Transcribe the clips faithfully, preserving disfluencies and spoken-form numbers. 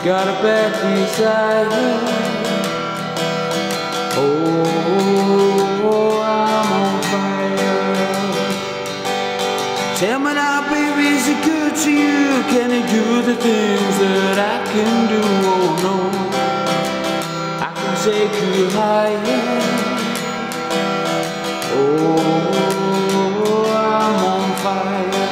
got a bad desire. Oh, I'm on fire. Tell me now, baby, is it good to you? Can it do the things that I can do? Oh no, I can take you higher. Oh, I'm on fire.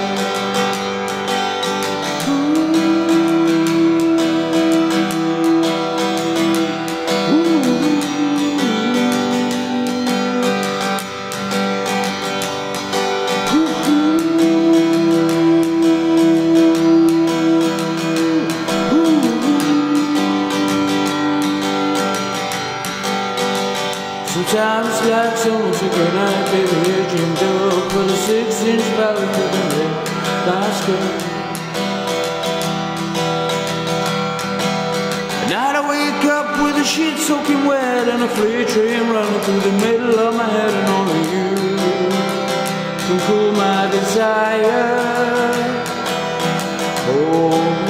Sometimes like someone took a night, baby, you dreamed up, put a six-inch valley to the neck, my skirt. At night I wake up with a shit soaking wet and a freight train running through the middle of my head, and only you can cool my desire. Oh.